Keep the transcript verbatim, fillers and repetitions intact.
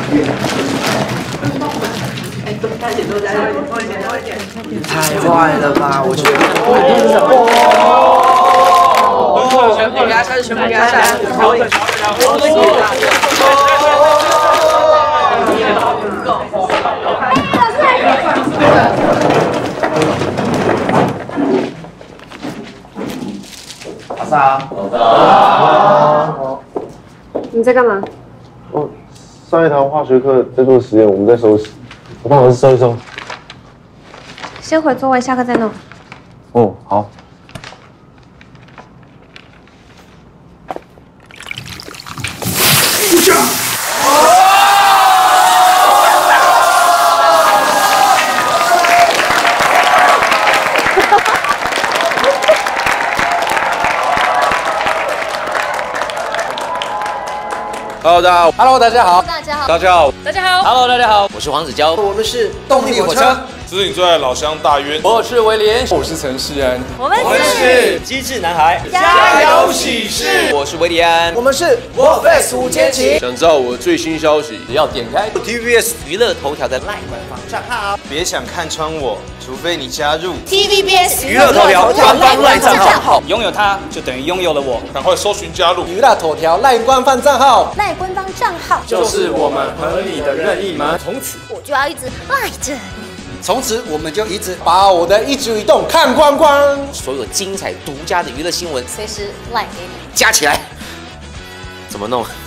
太坏了吧！我觉得。全部给他删，全部给他删。阿三，好。 你在干嘛？ 哦，上一堂化学课在做实验，我们在收拾。我帮老师收一收。 先回座位，下课再弄。 哦，好。 Hello， 大家好。 Hello， 大家好。 大家好。 大家好。 大家好。 Hello， 大家好。 我是黄子佼，我们是动力火车。 这是你最爱的老乡大渊。 我是威廉。 我是陈世安。 我们是机智男孩。 加油喜事。我是威利安。 我们是 Warface 五千起。 想知道我的最新消息， 只要点开 T V B S 娱乐头条的 LINE 官方账号， 别想看穿我，除非你加入 T V B S 娱乐头条官方 LINE 账号。 拥有它就等于拥有了我。 赶快搜寻加入娱乐头条 LINE 官方账号。 赖官方账号就是我们和你的任意门。 从此我就要一直赖着你。 从此我们就一直把我的一举一动看光光。 所有精彩独家的娱乐新闻， 随时赖给你。 加起来怎么弄？